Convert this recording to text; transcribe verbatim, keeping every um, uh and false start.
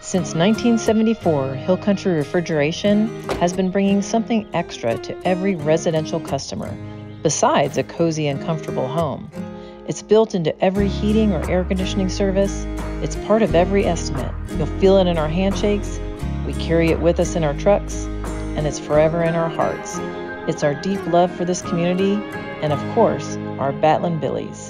Since nineteen seventy-four, Hill Country Refrigeration has been bringing something extra to every residential customer, besides a cozy and comfortable home. It's built into every heating or air conditioning service. It's part of every estimate. You'll feel it in our handshakes. We carry it with us in our trucks, and it's forever in our hearts. It's our deep love for this community, and of course, our Battling Billies.